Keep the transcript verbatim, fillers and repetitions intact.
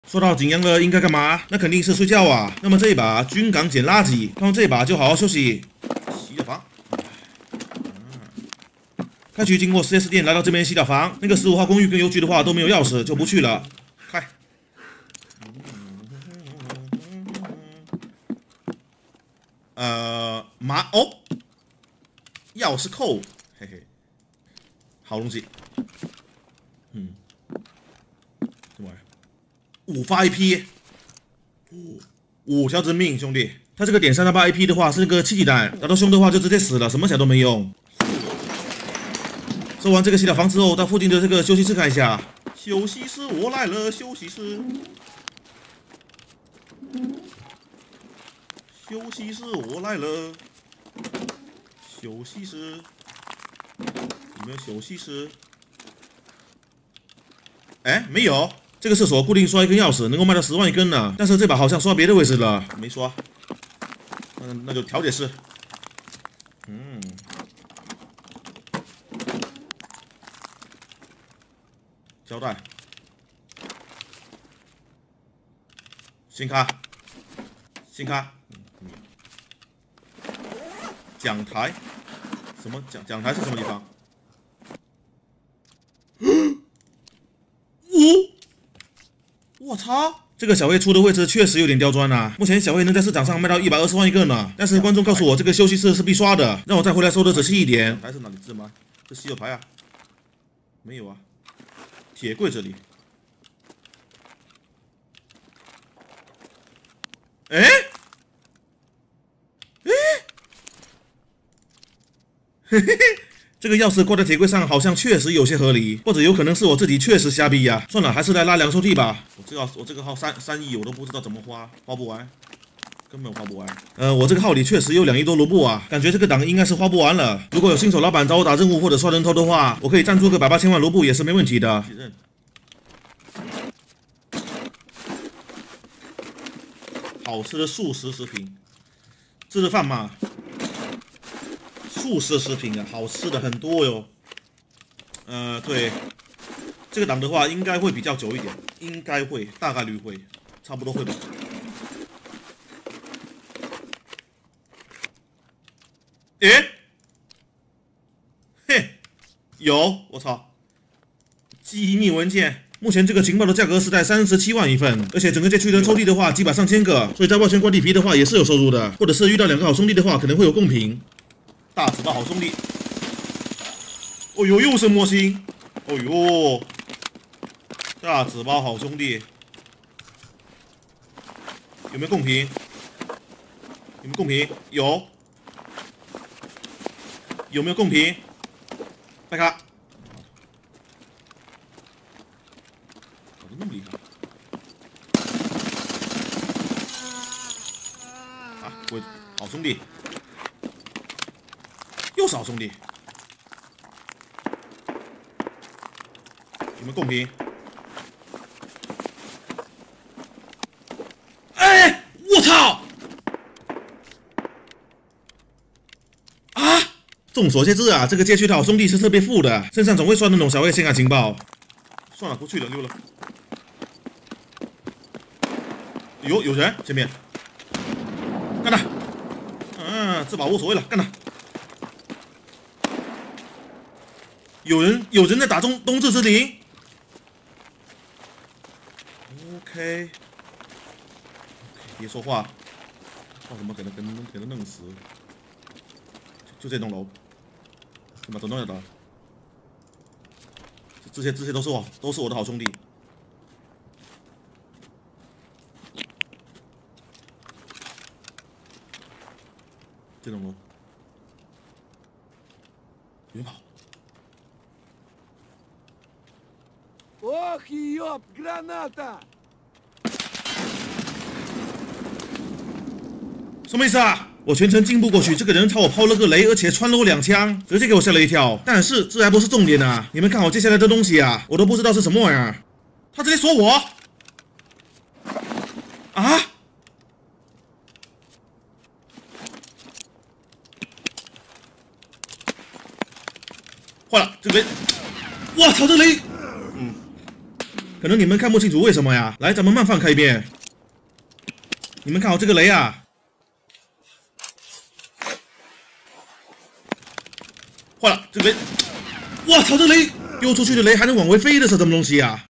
说到景阳了，应该干嘛？那肯定是睡觉啊。那么这一把军港捡垃圾，看完这一把就好好休息。洗脚房。开局经过 四 S 店来到这边洗脚房，那个十五号公寓跟邮局的话都没有钥匙，就不去了。开。呃，麻哦，钥匙扣，嘿嘿，好东西。嗯，什么玩意儿？五发 I P， 五五条人命，兄弟。他这个点三十八 I P 的话是那个气体弹，打到胸的话就直接死了，什么小都没用。收完这个洗澡房之后，到附近的这个休息室看一下。休息室，我来了，休息室。休息室，我来了。休息室，有没有休息室？哎，没有。这个厕所固定刷一根钥匙，能够卖到十万一根呢。但是这把好像刷别的位置了，没刷。嗯，那就调解室。嗯。胶带。新卡。新卡。讲台，什么讲讲台是什么地方？五，我操！这个小黑出的位置确实有点刁钻啊。目前小黑能在市场上卖到一百二十万一个呢，但是观众告诉我这个休息室是必刷的，让我再回来收的仔细一点。还是哪里字吗？这稀有牌啊？没有啊。铁柜这里。哎。嘿嘿嘿，这个钥匙挂在铁柜上，好像确实有些合理，或者有可能是我自己确实瞎逼呀、啊。算了，还是来拉两抽屉吧。我这个我这个号三三亿，我都不知道怎么花，花不完，根本花不完。呃，我这个号里确实有两亿多卢布啊，感觉这个档应该是花不完了。如果有新手老板找我打任务或者刷人头的话，我可以赞助个百八千万卢布也是没问题的。好吃的素食食品，这是饭吗？素食食品啊，好吃的很多哟。呃，对，这个档的话应该会比较久一点，应该会，大概率会，差不多会吧。诶，嘿，有，我操，机密文件。目前这个情报的价格是在三十七万一份，而且整个街区的抽屉的话几百上千个，所以在外圈刮地皮的话也是有收入的，或者是遇到两个好兄弟的话可能会有贡品。大纸包好兄弟，哦呦，又是模型，哦呦，大纸包好兄弟，有没有贡品？有没有贡品？有，有没有贡品？拜卡，搞得那么厉害啊！我好兄弟。又是好兄弟，有没有贡品？哎，我操！啊！众所周知啊，这个街区的好兄弟是特别富的，身上总会刷那种小黑显卡情报。算了，不去了，溜了。有有人前面，干他！嗯，这把无所谓了，干他！有人有人在打中冬至之灵 ，OK， 别说话，说什么给他给他给他弄死，就就这栋楼，怎么怎么弄的？这些这些都是我都是我的好兄弟。这栋楼，别跑。 Ох, ёб, граната! 什么意思啊？我全程进步过去，这个人朝我抛了个雷，而且穿了我两枪，直接给我吓了一跳。但是这还不是重点啊！你们看我接下来的东西啊，我都不知道是什么玩意儿。他直接锁我啊！坏了，这个雷，我操，这个雷！嗯， 可能你们看不清楚为什么呀？来，咱们慢放开一遍。你们看好这个雷啊！坏了，这个雷，我操，这雷丢出去的雷还能往回飞的是什么东西啊？